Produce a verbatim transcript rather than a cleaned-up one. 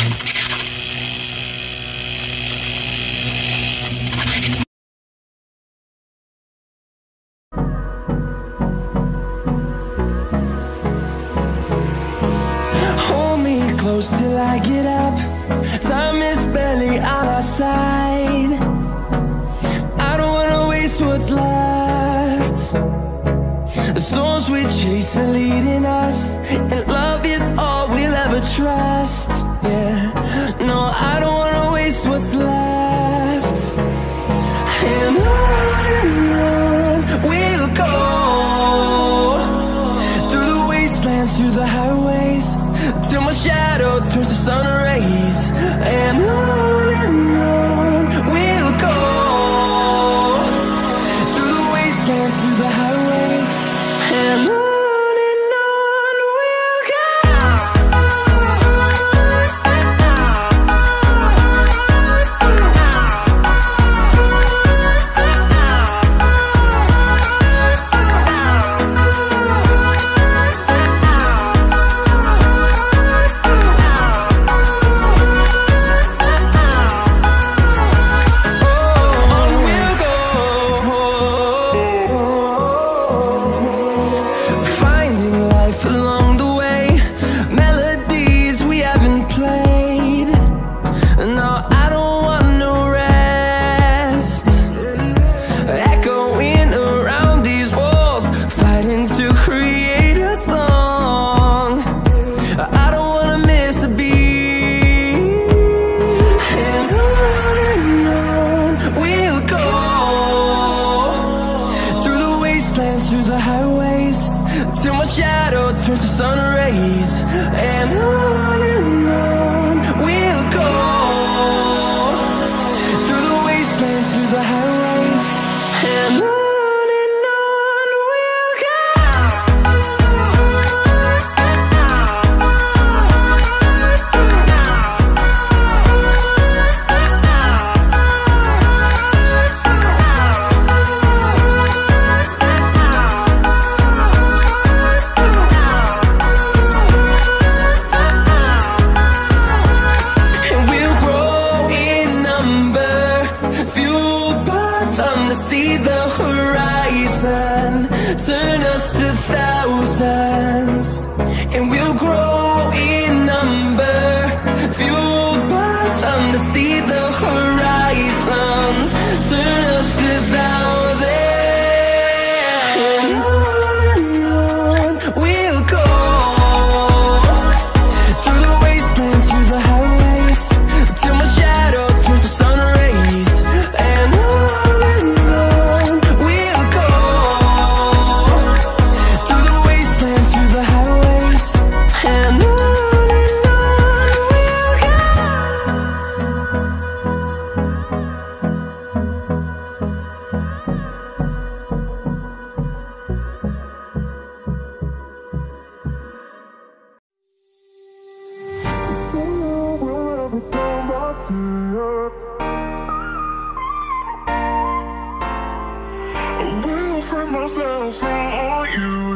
Close till I get up. Time is barely on our side. I don't wanna waste what's left. The storms we chase are leading us, and love is all we'll ever trust. Yeah, no, I don't wanna waste what's left. And on and on we'll go, through the wastelands, through the highways, till my shadow turns to sun rays. And on and on we'll go, through the wastelands, through the highways, and on. Through the highways, till my shadow turns to sun rays. And on and on we'll go, through the wastelands, through the highways, and on. Turn us to thousands, and we'll grow in number, fueled by them to see the horizon. Turn us to thousands, and on and on we'll go, through the wastelands, through the highways, till my shadow turns to sun rays. And on and on we'll go, through the wastelands, through the highways, and on and on we'll go. I will free myself from all you.